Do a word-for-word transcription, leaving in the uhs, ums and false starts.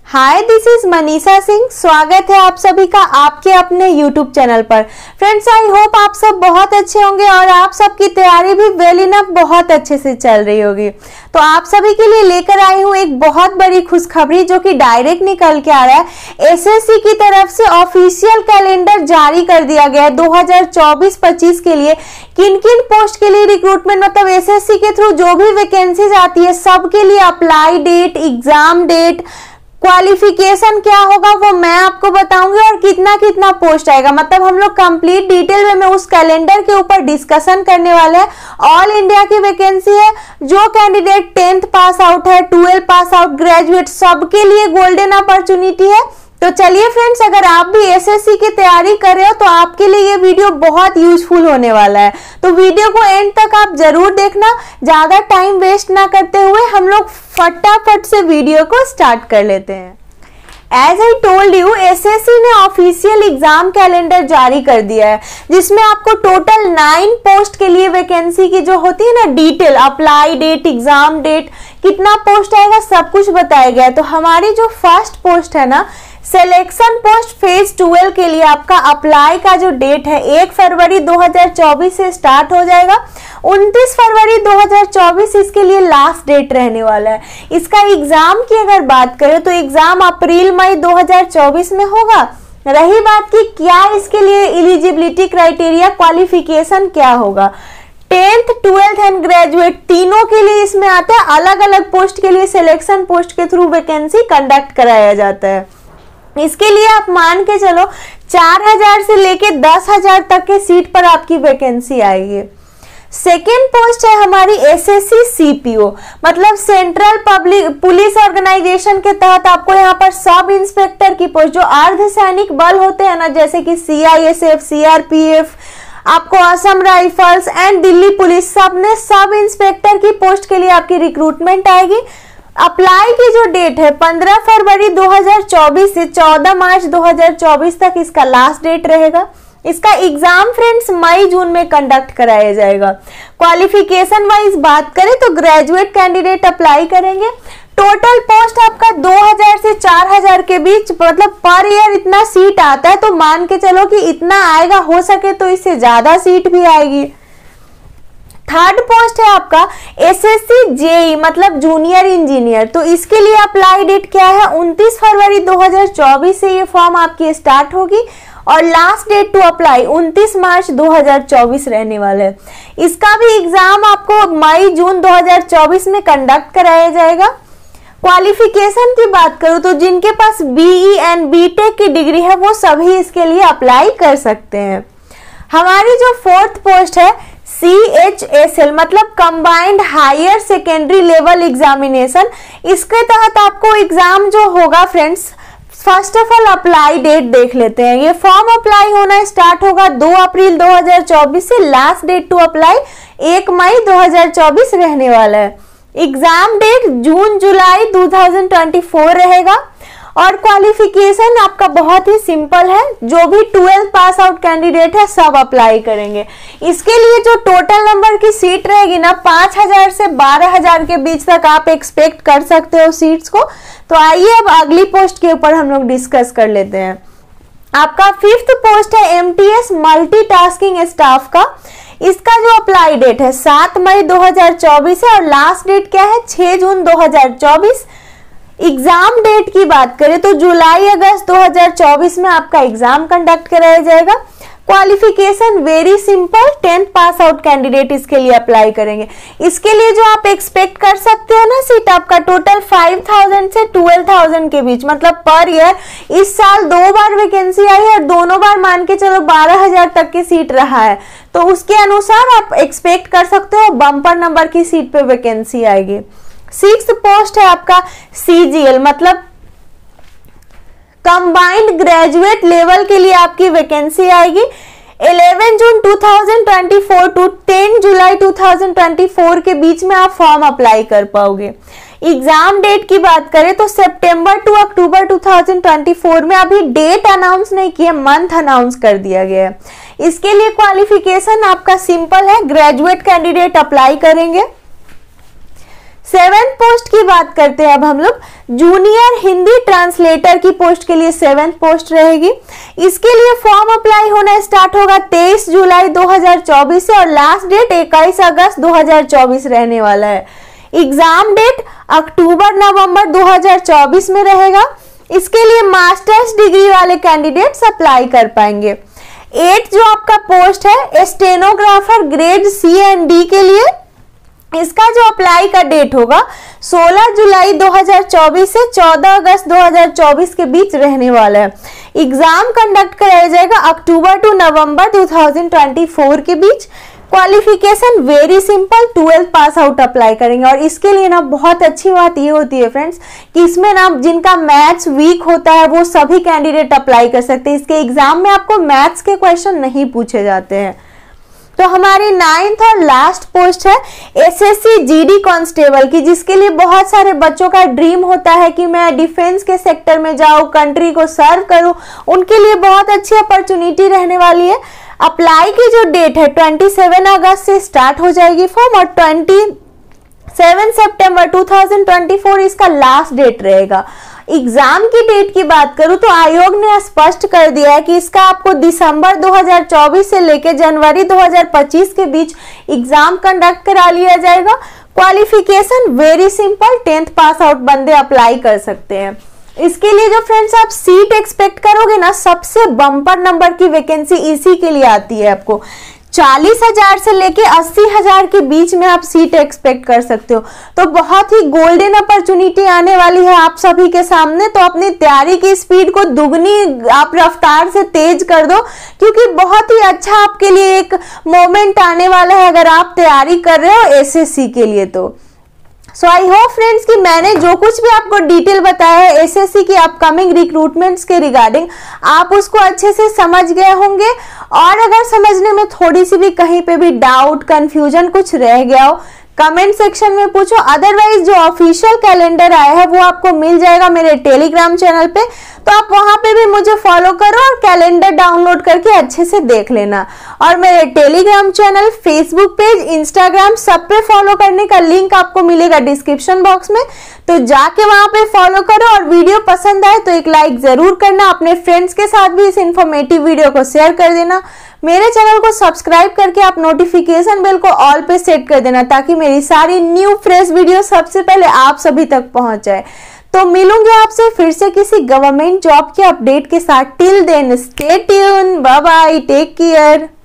Hi, this is Manisha Singh. स्वागत है आप सभी का आपके अपने यूट्यूब चैनल पर। फ्रेंड्स, आई होप आप सब बहुत अच्छे होंगे और आप सबकी तैयारी भी वेल इनफ बहुत अच्छे से चल रही होगी। तो आप सभी के लिए लेकर आई हूँ एक बहुत बड़ी खुशखबरी जो कि डायरेक्ट निकल के आ रहा है। एसएससी की तरफ से ऑफिशियल कैलेंडर जारी कर दिया गया है दो हज़ार चौबीस पच्चीस के लिए। किन किन पोस्ट के लिए रिक्रूटमेंट, मतलब एसएससी के थ्रू जो भी वैकेंसीज आती है सबके लिए apply date, exam date, qualification क्या होगा वो मैं आपको बताऊंगी और कितना कितना पोस्ट आएगा। मतलब हम लोग कंप्लीट डिटेल में, में उस कैलेंडर के ऊपर डिस्कशन करने वाले हैं। ऑल इंडिया की वैकेंसी है। जो कैंडिडेट टेंथ पास आउट है, ट्वेल्थ पास आउट, ग्रेजुएट, सबके लिए गोल्डन अपॉर्चुनिटी है। तो चलिए फ्रेंड्स, अगर आप भी एसएससी की तैयारी कर रहे हो तो आपके लिए ये वीडियो बहुत यूजफुल होने वाला है। तो वीडियो को एंड तक आप जरूर देखना। ज्यादा टाइम वेस्ट ना करते हुए हम लोग फटाफट से वीडियो को स्टार्ट कर लेते हैं। As I told you, SSC ने ऑफिशियल एग्जाम कैलेंडर जारी कर दिया है जिसमें आपको टोटल नाइन पोस्ट के लिए वैकेंसी की जो होती है ना detail, apply date, exam date, कितना पोस्ट आएगा सब कुछ बताया गया है। तो हमारी जो फर्स्ट पोस्ट है ना, सिलेक्शन पोस्ट फेज ट्वेल्व के लिए आपका अप्लाई का जो डेट है एक फरवरी दो हज़ार चौबीस से स्टार्ट हो जाएगा। उनतीस फरवरी दो हज़ार चौबीस इसके लिए लास्ट डेट रहने वाला है। इसका एग्जाम की अगर बात करें तो एग्जाम अप्रैल मई दो हज़ार चौबीस में होगा। रही बात की क्या इसके लिए एलिजिबिलिटी क्राइटेरिया, क्वालिफिकेशन क्या होगा, टेंथ, ट्वेल्थ एंड ग्रेजुएट तीनों के लिए इसमें आता है। अलग अलग पोस्ट के लिए सिलेक्शन पोस्ट के थ्रू वैकेंसी कंडक्ट कराया जाता है। इसके लिए आप मान के चलो चार हजार से लेके दस हजार तक के सीट पर आपकी वैकेंसी आएगी। सेकेंड पोस्ट है हमारी एसएससी सीपीओ, मतलब सेंट्रल पब्लिक पुलिस ऑर्गेनाइजेशन के तहत आपको यहाँ पर सब इंस्पेक्टर की पोस्ट, जो अर्धसैनिक बल होते हैं ना, जैसे कि सीआईएसएफ, सीआरपीएफ, आपको Assam rifles and Delhi police, सब ने सब इंस्पेक्टर की पोस्ट के लिए आपकी रिक्रूटमेंट आएगी। अप्लाई की जो डेट है पंद्रह फरवरी दो हज़ार चौबीस से चौदह मार्च दो हज़ार चौबीस तक इसका लास्ट डेट रहेगा। इसका एग्जाम फ्रेंड्स मई जून में कंडक्ट कराया जाएगा। क्वालिफिकेशन वाइज बात करें तो ग्रेजुएट कैंडिडेट अप्लाई करेंगे। टोटल पोस्ट आपका दो हज़ार से चार हज़ार के बीच, मतलब पर ईयर इतना सीट आता है। तो मान के चलो कि इतना आएगा, हो सके तो इससे ज्यादा सीट भी आएगी। थर्ड पोस्ट है आपका एसएससी जेई, मतलब जूनियर इंजीनियर। तो इसके लिए अप्लाई डेट क्या है, उनतीस फरवरी दो हज़ार चौबीस से ये फॉर्म आपकी स्टार्ट होगी और लास्ट डेट टू अप्लाई उनतीस मार्च दो हज़ार चौबीस रहने वाला है। इसका भी एग्जाम आपको मई जून दो हज़ार चौबीस में कंडक्ट कराया जाएगा। क्वालिफिकेशन की बात करूं तो जिनके पास बीई एंड बीटेक की डिग्री है वो सभी इसके लिए अप्लाई कर सकते हैं। हमारी जो फोर्थ पोस्ट है सी एच एस एल, मतलब combined higher secondary level examination. इसके तहत आपको एग्जाम जो होगा friends, first of all apply date देख लेते हैं। ये फॉर्म अप्लाई होना स्टार्ट होगा दो अप्रैल दो हज़ार चौबीस से, लास्ट डेट टू अप्लाई एक मई दो हज़ार चौबीस रहने वाला है। एग्जाम डेट जून जुलाई दो हज़ार चौबीस रहेगा और क्वालिफिकेशन आपका बहुत ही सिंपल है। जो भी ट्वेल्थ पास आउट कैंडिडेट है सब अप्लाई करेंगे। इसके लिए जो टोटल नंबर की सीट रहेगी ना, पांच हजार से बारह हजार के बीच तक आप एक्सपेक्ट कर सकते हो सीट्स को। तो आइए अब अगली पोस्ट के ऊपर हम लोग डिस्कस कर लेते हैं। आपका फिफ्थ पोस्ट है एमटीएस मल्टीटास्किंग स्टाफ का। इसका जो अप्लाई डेट है सात मई दो हज़ार चौबीस है और लास्ट डेट क्या है, छह जून दो हज़ार चौबीस। एग्जाम डेट की बात करें तो जुलाई अगस्त दो हज़ार चौबीस में आपका एग्जाम कंडक्ट कराया जाएगा। Qualification very simple, tenth pass out candidate इसके लिए अप्लाई करेंगे। इसके लिए जो आप एक्सपेक्ट कर सकते हो ना सीट, आपका टोटल फाइव थाउजेंड से ट्वेल्व थाउजेंड के बीच, मतलब पर ईयर। इस साल दो बार वैकेंसी आई है और दोनों बार मान के चलो बारह हजार तक की सीट रहा है। तो उसके अनुसार आप एक्सपेक्ट कर सकते हो बम्पर नंबर की सीट पे वैकेंसी आएगी। सिक्स पोस्ट है आपका सीजीएल, मतलब कंबाइंड ग्रेजुएट लेवल के लिए आपकी वैकेंसी आएगी। ग्यारह जून दो हज़ार चौबीस टू दस जुलाई दो हज़ार चौबीस के बीच में आप फॉर्म अप्लाई कर पाओगे। एग्जाम डेट की बात करें तो सितंबर टू अक्टूबर दो हज़ार चौबीस में, अभी डेट अनाउंस नहीं किया, मंथ अनाउंस कर दिया गया है। इसके लिए क्वालिफिकेशन आपका सिंपल है, ग्रेजुएट कैंडिडेट अप्लाई करेंगे। सेवेंथ पोस्ट की बात करते हैं अब हम लोग। जूनियर हिंदी ट्रांसलेटर की पोस्ट के लिए सेवेंथ पोस्ट रहेगी। इसके लिए फॉर्म अप्लाई होना स्टार्ट होगा तेईस जुलाई दो हज़ार चौबीस से और लास्ट डेट इक्कीस अगस्त दो हज़ार चौबीस रहने वाला है। एग्जाम डेट अक्टूबर नवंबर दो हज़ार चौबीस में रहेगा। इसके लिए मास्टर्स डिग्री वाले कैंडिडेट्स अप्लाई कर पाएंगे। एट जो आपका पोस्ट है stenographer grade C and D के लिए, इसका जो अप्लाई का डेट होगा सोलह जुलाई दो हज़ार चौबीस से चौदह अगस्त दो हज़ार चौबीस के बीच रहने वाला है। एग्जाम कंडक्ट कराया जाएगा अक्टूबर टू नवंबर दो हज़ार चौबीस के बीच। Qualification very simple, twelfth pass out apply करेंगे। और इसके लिए ना बहुत अच्छी बात ये होती है फ्रेंड्स कि इसमें ना जिनका मैथ्स वीक होता है वो सभी कैंडिडेट अप्लाई कर सकते हैं। इसके एग्जाम में आपको मैथ्स के क्वेश्चन नहीं पूछे जाते हैं। तो हमारी नाइन्थ और लास्ट पोस्ट है एसएससी जीडी कांस्टेबल की, जिसके लिए बहुत सारे बच्चों का ड्रीम होता है कि मैं डिफेंस के सेक्टर में जाऊं, कंट्री को सर्व करूं। उनके लिए बहुत अच्छी अपॉर्चुनिटी रहने वाली है। अप्लाई की जो डेट है सत्ताईस अगस्त से स्टार्ट हो जाएगी फॉर्म और सत्ताईस सितंबर दो हज़ार चौबीस इसका लास्ट डेट रहेगा। एग्जाम की डेट की बात करूं तो आयोग ने स्पष्ट कर दिया है कि इसका आपको दिसंबर दो हज़ार चौबीस से लेकर जनवरी दो हज़ार पच्चीस के बीच एग्जाम कंडक्ट करा लिया जाएगा। Qualification very simple, tenth pass out बंदे अप्लाई कर सकते हैं। इसके लिए जो फ्रेंड्स आप सीट एक्सपेक्ट करोगे ना, सबसे बम्पर नंबर की वैकेंसी इसी के लिए आती है। आपको चालीस हजार से लेके अस्सी हजार के बीच में आप सीट एक्सपेक्ट कर सकते हो। तो बहुत ही गोल्डन अपॉर्चुनिटी आने वाली है आप सभी के सामने। तो अपनी तैयारी की स्पीड को दुगनी आप रफ्तार से तेज कर दो, क्योंकि बहुत ही अच्छा आपके लिए एक मोमेंट आने वाला है अगर आप तैयारी कर रहे हो एसएससी के लिए। तो सो आई होप फ्रेंड्स कि मैंने जो कुछ भी आपको डिटेल बताया है एसएससी की अपकमिंग रिक्रूटमेंट्स के रिगार्डिंग, आप उसको अच्छे से समझ गए होंगे। और अगर समझने में थोड़ी सी भी कहीं पे भी डाउट कंफ्यूजन कुछ रह गया हो, कमेंट सेक्शन में पूछो। अदरवाइज जो ऑफिशियल कैलेंडर आया है वो आपको मिल जाएगा मेरे टेलीग्राम चैनल पे, तो आप वहां पे भी मुझे फॉलो करो और कैलेंडर डाउनलोड करके अच्छे से देख लेना। और मेरे Telegram channel, Facebook page, Instagram सब पे फॉलो करने का लिंक आपको मिलेगा डिस्क्रिप्शन बॉक्स में, तो जाके वहां पे फॉलो करो। और वीडियो पसंद आए तो एक लाइक जरूर करना। अपने फ्रेंड्स के साथ भी इस इंफॉर्मेटिव वीडियो को शेयर कर देना। मेरे चैनल को सब्सक्राइब करके आप नोटिफिकेशन बेल को ऑल पे सेट कर देना, ताकि मेरी सारी न्यू फ्रेश वीडियो सबसे पहले आप सभी तक पहुंच जाए। तो मिलूंगी आपसे फिर से किसी गवर्नमेंट जॉब के अपडेट के साथ। Till then stay tune, bye bye, take care.